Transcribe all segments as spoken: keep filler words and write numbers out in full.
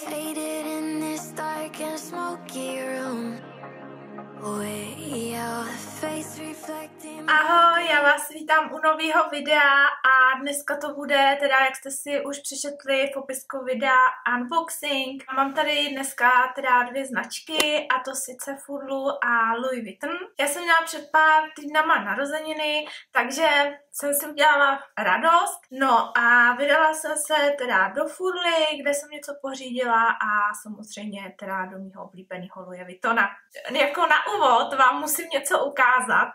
Faded in this dark and smoky room. Ahoj, já vás vítám u nového videa a dneska to bude, teda jak jste si už přečetli v popisku videa, unboxing. Mám tady dneska teda dvě značky, a to sice Furlu a Louis Vuitton. Já jsem měla před pár týdnama narozeniny, takže jsem si udělala radost. No a vydala jsem se teda do Furly, kde jsem něco pořídila a samozřejmě teda do mýho oblíbeného Louis Vuittona. Jako na úvod vám musím něco ukázat.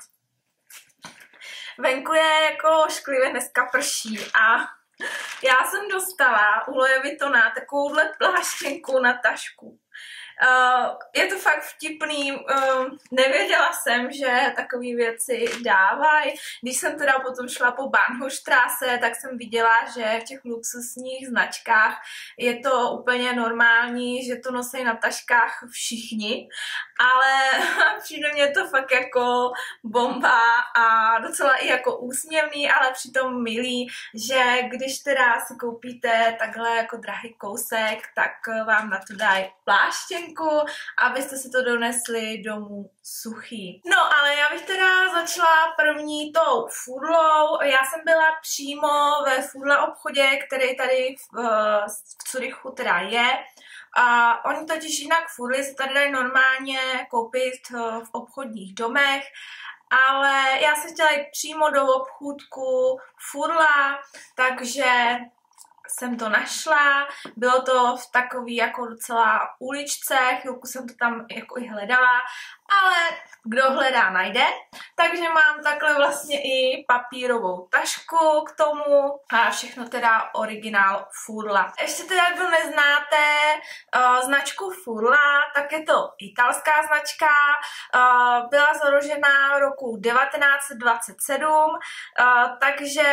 Venku je jako šklivě, dneska prší a já jsem dostala u Louis Vuittona takovouhle pláštěnku na tašku. Uh, je to fakt vtipný, uh, nevěděla jsem, že takové věci dávají. Když jsem teda potom šla po Bahnhofstrasse, tak jsem viděla, že v těch luxusních značkách je to úplně normální, že to nosí na taškách všichni, ale přijde mě to fakt jako bomba a docela i jako úsměvný, ale přitom milý, že když teda si koupíte takhle jako drahý kousek, tak vám na to dají pláštěnku, abyste si to donesli domů suchý. No, ale já bych teda začala první tou Furlou. Já jsem byla přímo ve Furla obchodě, který tady v, v Curychu teda je. A oni totiž jinak Furly se tady dají normálně koupit v obchodních domech, ale já jsem chtěla jít přímo do obchůdku Furla, takže jsem to našla, bylo to v takový jako docela uličce, chvilku jsem to tam jako i hledala, ale kdo hledá, najde. Takže mám takhle vlastně i papírovou tašku k tomu a všechno teda originál Furla. Ještě teda, kdo neznáte uh, značku Furla, tak je to italská značka, uh, byla založena roku devatenáct set dvacet sedm, uh, takže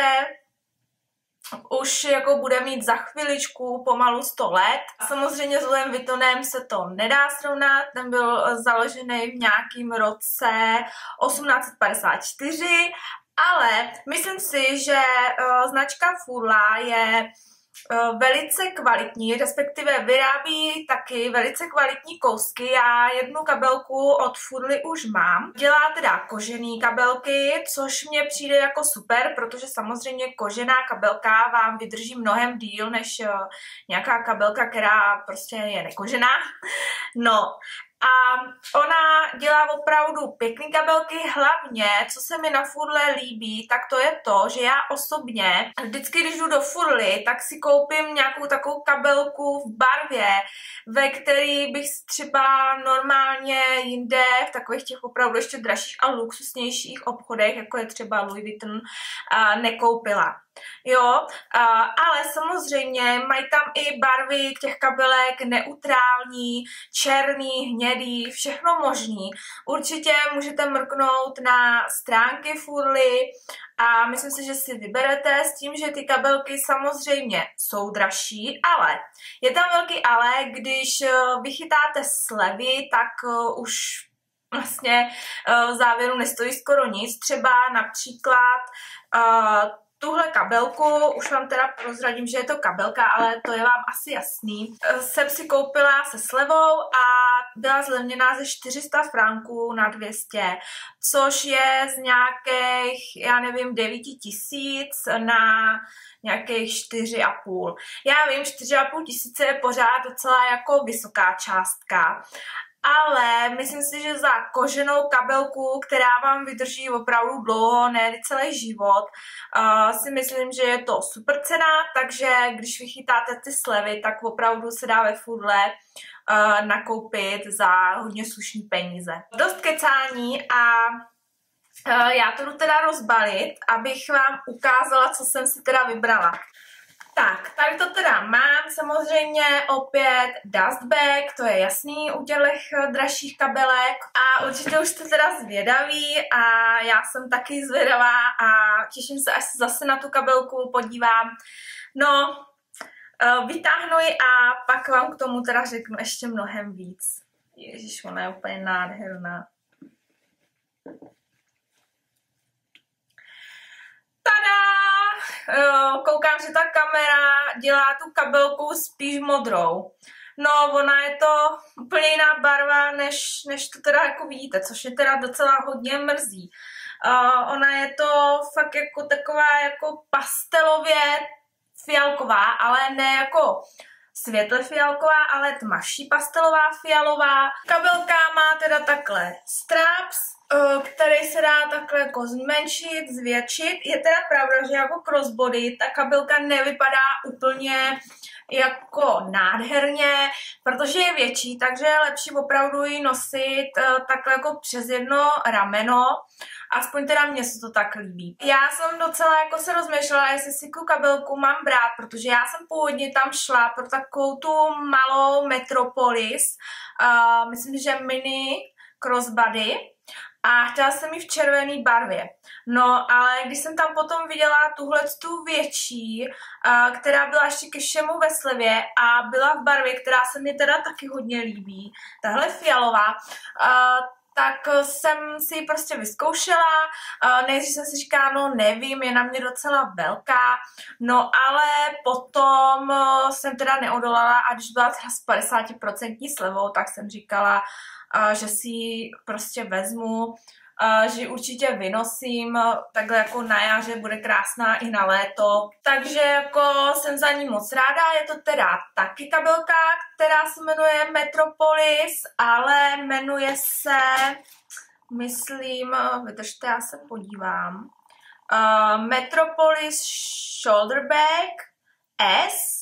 už jako bude mít za chviličku pomalu sto let. Samozřejmě s Louis Vuittonem se to nedá srovnat, ten byl založený v nějakém roce osmnáct set padesát čtyři, ale myslím si, že uh, značka Furla je uh, velice kvalitní, respektive vyrábí taky velice kvalitní kousky. Já jednu kabelku od Furly už mám. Dělá teda kožený kabelky, což mně přijde jako super, protože samozřejmě kožená kabelka vám vydrží mnohem díl než uh, nějaká kabelka, která prostě je nekožená. No, a ona dělá opravdu pěkný kabelky, hlavně, co se mi na Furle líbí, tak to je to, že já osobně vždycky, když jdu do Furly, tak si koupím nějakou takovou kabelku v barvě, ve který bych třeba normálně jinde v takových těch opravdu ještě dražších a luxusnějších obchodech, jako je třeba Louis Vuitton, nekoupila. Jo, ale samozřejmě mají tam i barvy těch kabelek neutrální, černý, hnědý, všechno možný. Určitě můžete mrknout na stránky Furly a myslím si, že si vyberete s tím, že ty kabelky samozřejmě jsou dražší, ale je tam velký ale, když vychytáte slevy, tak už vlastně v závěru nestojí skoro nic. Třeba například tuhle kabelku, už vám teda prozradím, že je to kabelka, ale to je vám asi jasný. Jsem si koupila se slevou a byla zlevněná ze čtyři sta franků na dvě stě, což je z nějakých, já nevím, devět tisíc na nějakých čtyři a půl. Já vím, čtyři a půl tisíce je pořád docela jako vysoká částka, ale myslím si, že za koženou kabelku, která vám vydrží opravdu dlouho, ne celý život, uh, si myslím, že je to super cena, takže když vychytáte ty slevy, tak opravdu se dá ve Furle uh, nakoupit za hodně slušný peníze. Dost kecání a uh, já to jdu teda rozbalit, abych vám ukázala, co jsem si teda vybrala. Tak, tady to teda mám, samozřejmě opět dust bag, to je jasný u těch dražších kabelek a určitě už jste teda zvědaví a já jsem taky zvědavá a těším se, až se zase na tu kabelku podívám. No, vytáhnu ji a pak vám k tomu teda řeknu ještě mnohem víc. Ježiš, ona je úplně nádherná. Tada! Koukám, že ta kamera dělá tu kabelku spíš modrou. No, ona je to úplně jiná barva, než, než to teda jako vidíte, což je teda docela hodně mrzí. Uh, ona je to fakt jako taková jako pastelově fialková, ale ne jako světle fialková, ale tmavší pastelová fialová. Kabelka má teda takhle straps, který se dá takhle jako zmenšit, zvětšit. Je teda pravda, že jako crossbody ta kabelka nevypadá úplně jako nádherně, protože je větší, takže je lepší opravdu ji nosit takhle jako přes jedno rameno. Aspoň teda mně se to tak líbí. Já jsem docela jako se rozmýšlela, jestli si tu kabelku mám brát, protože já jsem původně tam šla pro takovou tu malou Metropolis, uh, myslím, že mini crossbody, a chtěla jsem ji v červené barvě. No, ale když jsem tam potom viděla tuhle tu větší, uh, která byla ještě ke všemu ve slevě a byla v barvě, která se mi teda taky hodně líbí, tahle fialová, uh, tak jsem si ji prostě vyzkoušela, nejdřív jsem si říkala, no nevím, je na mě docela velká, no ale potom jsem teda neodolala a když byla teda s padesát procent slevou, tak jsem říkala, že si ji prostě vezmu, že ji určitě vynosím, takhle jako na jaře, bude krásná i na léto. Takže jako jsem za ní moc ráda, je to teda taky kabelka, která se jmenuje Metropolis, ale jmenuje se, myslím, vydržte, já se podívám, uh, Metropolis Shoulder Bag S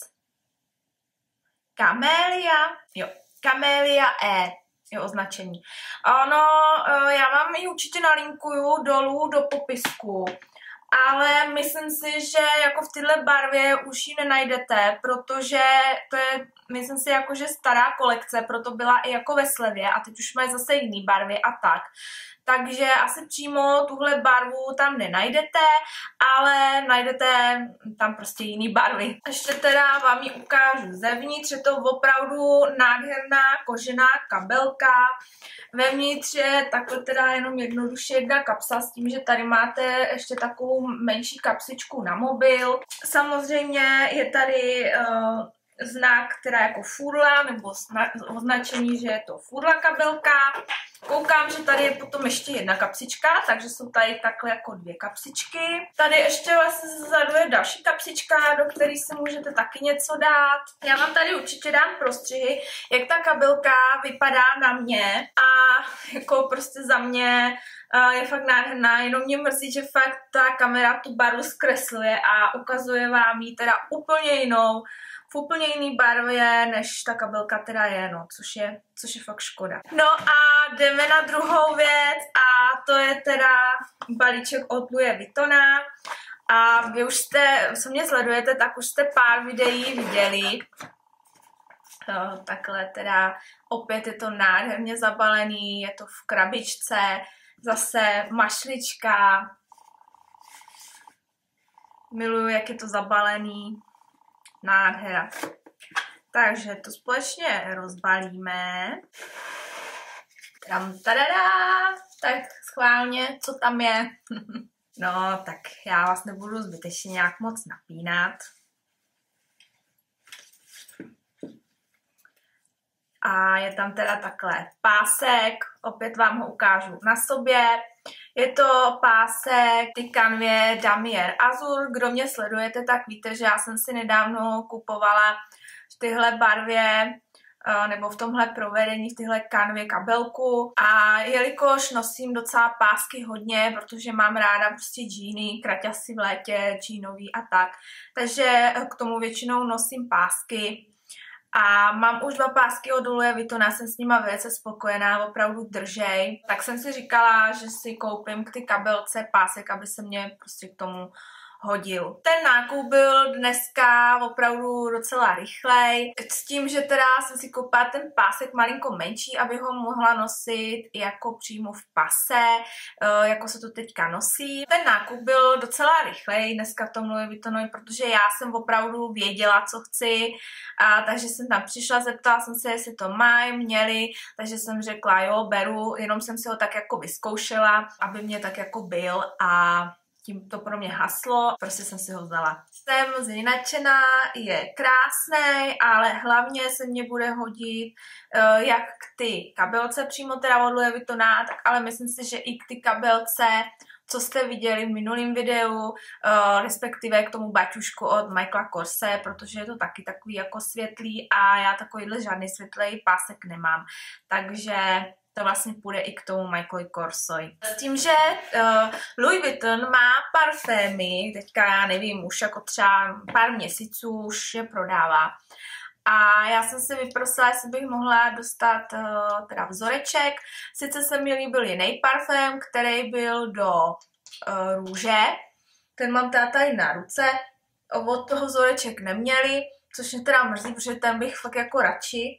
Camellia, jo, Camellia E. Je označení. Ano, já vám ji určitě nalinkuju dolů do popisku, ale myslím si, že jako v této barvě už ji nenajdete, protože to je, myslím si, jako že stará kolekce, proto byla i jako ve slevě a teď už mají zase jiný barvy a tak. Takže asi přímo tuhle barvu tam nenajdete, ale najdete tam prostě jiný barvy. Ještě teda vám ji ukážu zevnitř, je to opravdu nádherná kožená kabelka. Vevnitř je takhle teda jenom jednoduše jedna kapsa s tím, že tady máte ještě takovou menší kapsičku na mobil. Samozřejmě je tady uh, znak, která jako furla, nebo označení, že je to furla kabelka. Koukám, že tady je potom ještě jedna kapsička, takže jsou tady takhle jako dvě kapsičky. Tady ještě vlastně zadu je další kapsička, do které si můžete taky něco dát. Já vám tady určitě dám prostřihy, jak ta kabelka vypadá na mě a jako prostě za mě je fakt nádherná, jenom mě mrzí, že fakt ta kamera tu barvu zkresluje a ukazuje vám ji teda úplně jinou, v úplně jiný barvě, než ta kabelka teda je, no, což je, což je fakt škoda. No a jdeme na druhou věc a to je teda balíček od Louis Vuittona. A vy už jste, co mě sledujete, tak už jste pár videí viděli. No, takhle teda opět je to nádherně zabalený, je to v krabičce, zase mašlička. Miluju, jak je to zabalený. Nádhera. Takže to společně rozbalíme. Tam, tadadá, tak schválně, co tam je. No, tak já vás nebudu zbytečně nějak moc napínat. A je tam teda takhle pásek, opět vám ho ukážu na sobě. Je to pásek ty kanvě Damier Azur. Kdo mě sledujete, tak víte, že já jsem si nedávno kupovala v téhle barvě nebo v tomhle provedení, v téhle kanvě kabelku. A jelikož nosím docela pásky hodně, protože mám ráda prostě džíny, kraťasy v létě, džínový a tak, takže k tomu většinou nosím pásky. A mám už dva pásky od Louis Vuittona, jsem s nima velice spokojená, opravdu držej. Tak jsem si říkala, že si koupím k ty kabelce pásek, aby se mě prostě k tomu hodil. Ten nákup byl dneska opravdu docela rychlej, s tím, že teda jsem si koupila ten pásek malinko menší, aby ho mohla nosit jako přímo v pase, jako se to teďka nosí. Ten nákup byl docela rychlej dneska v tom Louis Vuittonovi, protože já jsem opravdu věděla, co chci, a takže jsem tam přišla, zeptala jsem se, jestli to mají, měli, takže jsem řekla, jo, beru, jenom jsem si ho tak jako vyzkoušela, aby mě tak jako byl a tím to pro mě haslo, prostě jsem si ho vzala. Jsem z něj nadšená, je krásný, ale hlavně se mně bude hodit uh, jak k ty kabelce přímo teda od Louis Vuittona, tak ale myslím si, že i k ty kabelce, co jste viděli v minulém videu, uh, respektive k tomu baťušku od Michaela Korse, protože je to taky takový jako světlý a já takovýhle žádný světlej pásek nemám. Takže to vlastně půjde i k tomu Michaelovi Korsovi. S tím, že uh, Louis Vuitton má parfémy, teďka já nevím, už jako třeba pár měsíců už je prodává. A já jsem si vyprosila, jestli bych mohla dostat uh, teda vzoreček. Sice se mi líbil jiný parfém, který byl do uh, růže. Ten mám teda tady na ruce. Od toho vzoreček neměli, což mě teda mrzí, protože ten bych fakt jako radši.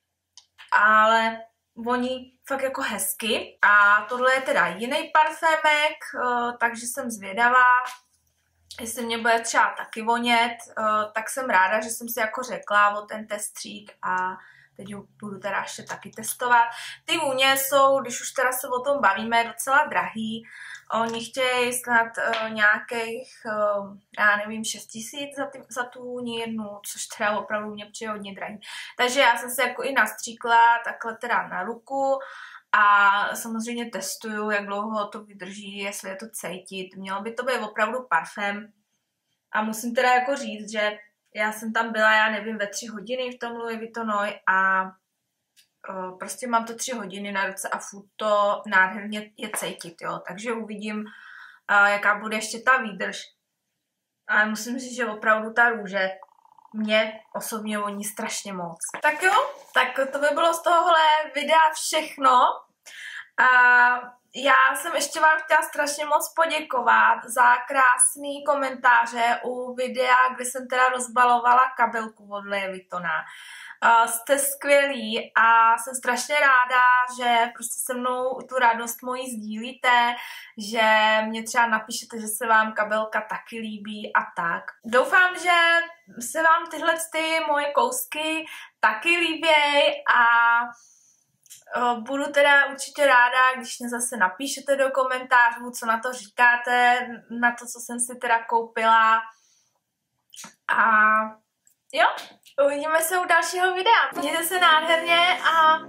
Ale voní fakt jako hezky. A tohle je teda jiný parfémek, uh, takže jsem zvědavá, jestli mě bude třeba taky vonět, uh, tak jsem ráda, že jsem si jako řekla o ten testřík a teď ho budu teda ještě taky testovat. Ty vůně jsou, když už teda se o tom bavíme, docela drahý. Oni chtějí snad uh, nějakých, uh, já nevím, šest tisíc za, za tu vůni jednu, což teda opravdu mě přijde hodně drahý. Takže já jsem se jako i nastříkla takhle teda na ruku a samozřejmě testuju, jak dlouho to vydrží, jestli je to cítit. Mělo by to být opravdu parfém. A musím teda jako říct, že já jsem tam byla, já nevím, ve tři hodiny v tom Louis Vuittonoi a uh, prostě mám to tři hodiny na ruce a furt to nádherně je cítit, jo. Takže uvidím, uh, jaká bude ještě ta výdrž. Ale musím říct, že opravdu ta růže mě osobně voní strašně moc. Tak jo, tak to by bylo z tohohle videa všechno. A já jsem ještě vám chtěla strašně moc poděkovat za krásný komentáře u videa, kde jsem teda rozbalovala kabelku od Louis Vuittona. Uh, jste skvělí a jsem strašně ráda, že prostě se mnou tu radost moji sdílíte, že mě třeba napíšete, že se vám kabelka taky líbí a tak. Doufám, že se vám tyhle ty moje kousky taky líběj a budu teda určitě ráda, když mě zase napíšete do komentářů, co na to říkáte, na to, co jsem si teda koupila. A jo, uvidíme se u dalšího videa. Mějte se nádherně a